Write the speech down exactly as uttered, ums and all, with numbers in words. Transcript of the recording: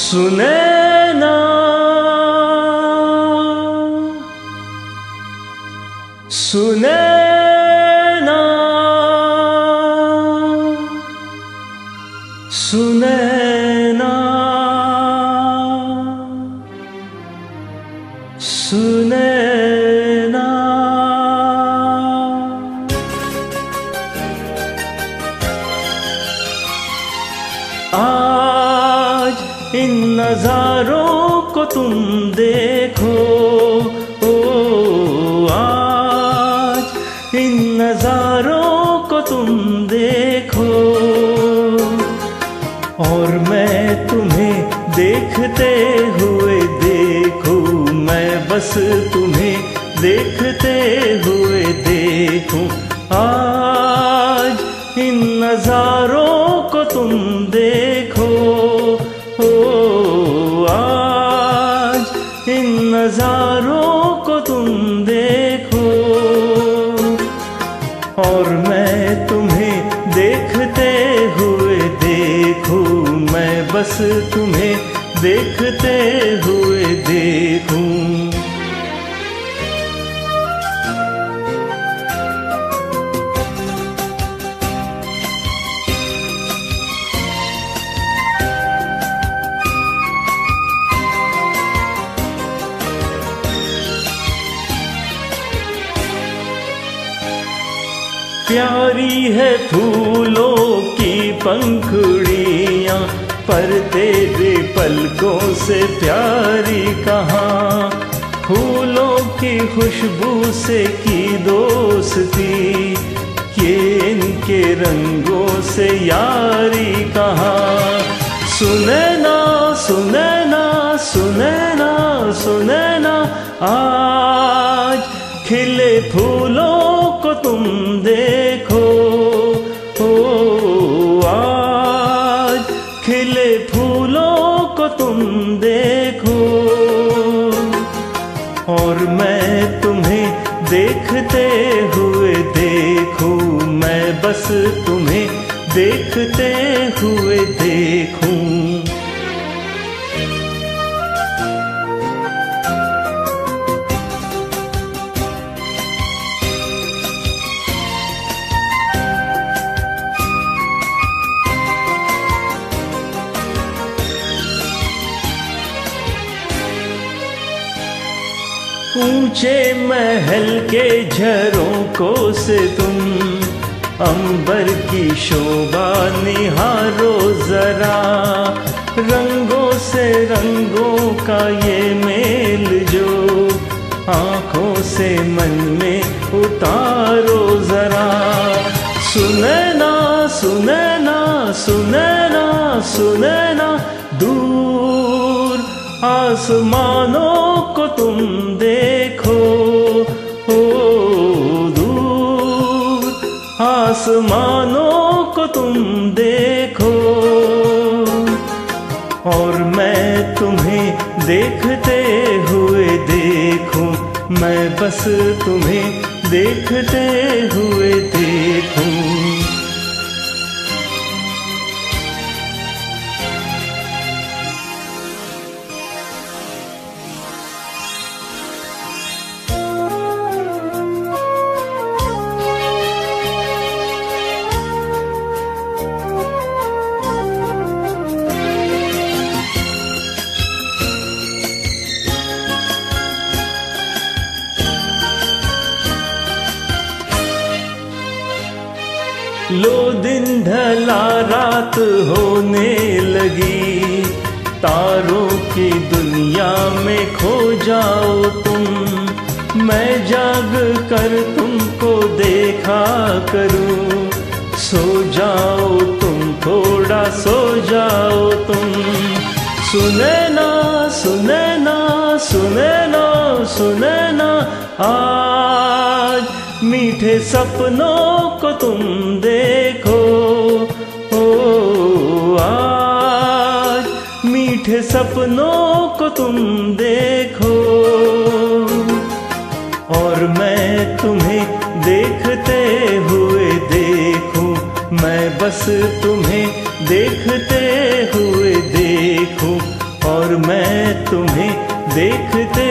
सुनैना सुनैना सुनैना सुनैना आज इन नजारों को तुम देखो, ओ आज इन नजारों को तुम देखो, और मैं तुम्हें देखते हुए देखूं, मैं बस तुम्हें देखते हुए देखूं। आज इन नजारों को तुम देखो, ओ आज इन नजारों को तुम देखो, और मैं तुम्हें देखते हुए देखूं, मैं बस तुम्हें देखते हुए देखूं। प्यारी है फूलों की पंखुड़ियाँ, पर तेरे पलकों से प्यारी कहाँ। फूलों की खुशबू से की दोस्ती, ये इनके रंगों से यारी कहाँ। सुनैना सुनैना सुनैना सुनैना, आज खिले फूलों को तुम देखो, ओ आज खिले फूलों को तुम देखो, और मैं तुम्हें देखते हुए देखूं, मैं बस तुम्हें देखते हुए देखूं। ऊंचे महल के झरोकों से तुम अंबर की शोभा निहारो जरा, रंगों से रंगों का ये मेल जो आंखों से मन में उतारो जरा। सुनैना सुनैना सुनैना सुनैना, दूर आसमानों को तुम देखो, ओ दूर आसमानों को तुम देखो, और मैं तुम्हें देखते हुए देखूं, मैं बस तुम्हें देखते हुए देखूं। लो दिन ढला रात होने लगी, तारों की दुनिया में खो जाओ तुम, मैं जाग कर तुमको देखा करूं। सो जाओ तुम थोड़ा, सो जाओ तुम। सुनैना सुनैना सुनैना सुनैना, आज मीठे सपनों को तुम देखो, ओ आज मीठे सपनों को तुम देखो, और मैं तुम्हें देखते हुए देखूं, मैं बस तुम्हें देखते हुए देखूं, देखते